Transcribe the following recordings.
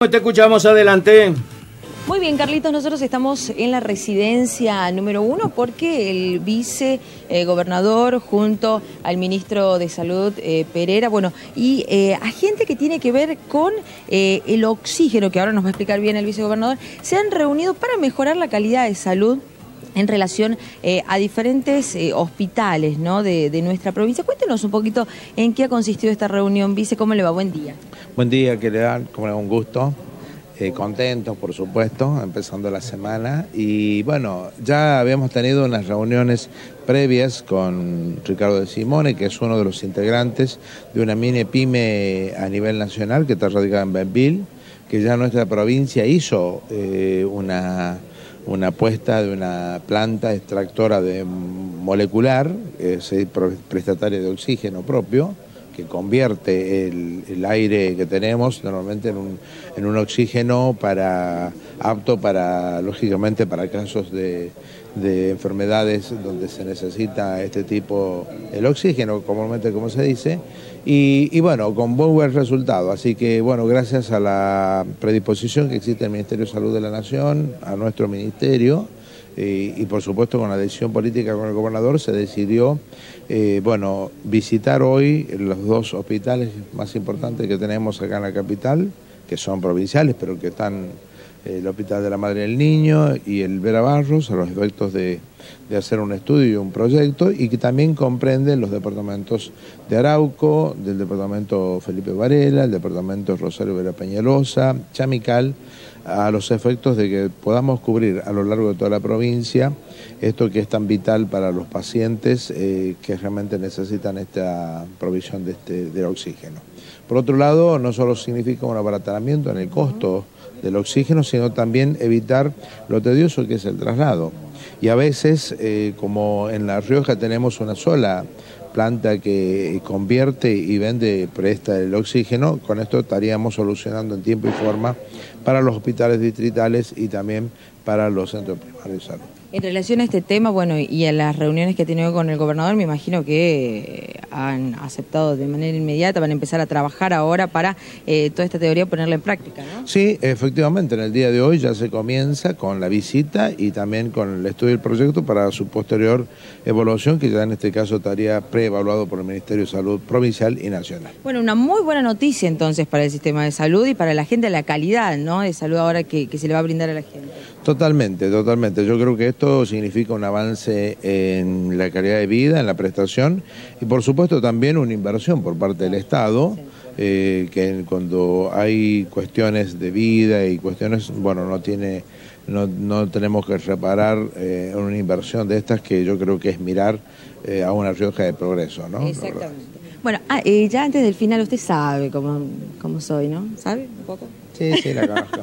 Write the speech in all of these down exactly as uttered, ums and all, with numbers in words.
Te escuchamos, adelante. Muy bien, Carlitos, nosotros estamos en la residencia número uno porque el vicegobernador junto al ministro de Salud, eh, Pereira, bueno, y eh, a gente que tiene que ver con eh, el oxígeno, que ahora nos va a explicar bien el vicegobernador, se han reunido para mejorar la calidad de salud en relación eh, a diferentes eh, hospitales, ¿no?, de, de nuestra provincia. Cuéntenos un poquito en qué ha consistido esta reunión, vice, ¿cómo le va? Buen día. Buen día, que le dan, como le da un gusto. Eh, contentos, por supuesto, empezando la semana. Y bueno, ya habíamos tenido unas reuniones previas con Ricardo de Simone, que es uno de los integrantes de una mini pyme a nivel nacional que está radicada en Benville, que ya nuestra provincia hizo eh, una, una apuesta de una planta extractora de molecular, es prestataria de oxígeno propio, que convierte el, el aire que tenemos normalmente en un, en un oxígeno para, apto para, lógicamente, para casos de, de enfermedades donde se necesita este tipo, el oxígeno, comúnmente como se dice, y, y bueno, con muy buen resultado. Así que, bueno, gracias a la predisposición que existe en el Ministerio de Salud de la Nación, a nuestro ministerio, Y, y por supuesto con la decisión política con el gobernador se decidió eh, bueno, visitar hoy los dos hospitales más importantes que tenemos acá en la capital, que son provinciales, pero que están eh, el Hospital de la Madre y el Niño y el Vera Barros, a los efectos de, de hacer un estudio y un proyecto, y que también comprenden los departamentos de Arauco, del departamento Felipe Varela, el departamento Rosario Vera Peñalosa, Chamical, a los efectos de que podamos cubrir a lo largo de toda la provincia esto que es tan vital para los pacientes eh, que realmente necesitan esta provisión de, este, de oxígeno. Por otro lado, no solo significa un abaratamiento en el costo del oxígeno, sino también evitar lo tedioso que es el traslado. Y a veces, eh, como en La Rioja tenemos una sola planta que convierte y vende, presta el oxígeno, con esto estaríamos solucionando en tiempo y forma para los hospitales distritales y también para los centros primarios de salud. En relación a este tema, bueno, y a las reuniones que he tenido con el gobernador, me imagino que han aceptado de manera inmediata, van a empezar a trabajar ahora para eh, toda esta teoría ponerla en práctica, ¿no? Sí, efectivamente, en el día de hoy ya se comienza con la visita y también con el estudio del proyecto para su posterior evaluación, que ya en este caso estaría preevaluado por el Ministerio de Salud Provincial y Nacional. Bueno, una muy buena noticia entonces para el sistema de salud y para la gente, la calidad, ¿no?, de salud ahora que, que se le va a brindar a la gente. Totalmente, totalmente. Yo creo que esto significa un avance en la calidad de vida, en la prestación y por supuesto también una inversión por parte del Estado, sí. eh, que cuando hay cuestiones de vida y cuestiones, bueno, no tiene, no, no tenemos que reparar eh, una inversión de estas que yo creo que es mirar eh, a una Rioja de progreso, ¿no? Exactamente. Bueno, ah, eh, ya antes del final usted sabe cómo, cómo soy, ¿no? ¿Sabe un poco? Sí, sí, la conozco.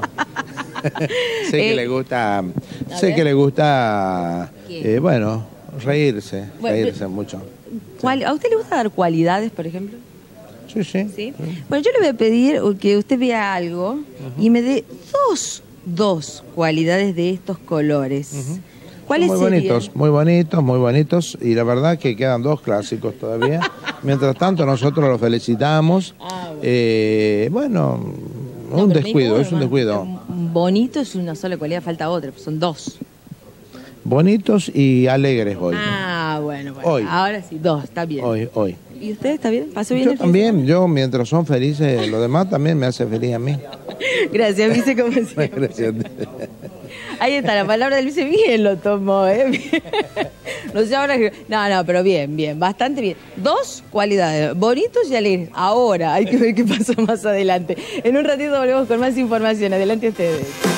sé que eh, le gusta, sé ver. que le gusta, eh, bueno, reírse, bueno, reírse pero, mucho. ¿cuál, ¿A usted le gusta dar cualidades, por ejemplo? Sí, sí. ¿Sí? sí. Bueno, yo le voy a pedir que usted vea algo uh-huh. y me dé dos, dos cualidades de estos colores. Uh-huh. ¿Cuáles muy serían? bonitos, muy bonitos, muy bonitos, y la verdad que quedan dos clásicos todavía. Mientras tanto, nosotros los felicitamos. Ah, bueno. Eh, bueno, no, un descuido, ninguno, es un descuido. Bonito es una sola cualidad, falta otra, son dos. Bonitos y alegres hoy. Ah, bueno, bueno. Hoy. Ahora sí, dos, está bien. Hoy, hoy. ¿Y usted está bien? ¿Pasó bien yo el también, fin? yo mientras son felices, los demás también me hace feliz a mí. Gracias, vice, como siempre. Gracias. Ahí está, la palabra del vice bien lo tomó, ¿eh? No sé ahora que... No, no, pero bien, bien, bastante bien. Dos cualidades, bonitos y alegres. Ahora hay que ver qué pasa más adelante. En un ratito volvemos con más información. Adelante ustedes.